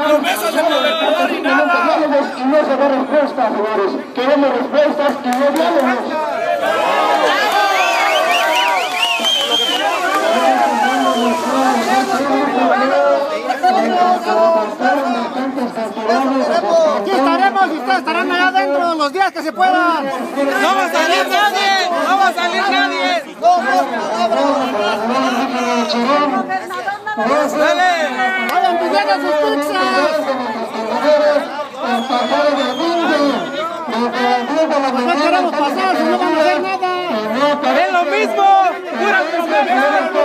promesas de gobernador y nada. Y no se da respuesta, señores. Queremos respuestas y no diálogos. Aquí estaremos y ustedes estarán allá adentro los días que se puedan. ¡No va a salir nadie! ¡No va a salir nadie! ¡Vayan pidiendo sus pizzas! Pues no queremos pasar, si no van a hacer nada. ¡Es lo mismo! ¡Puras promesas!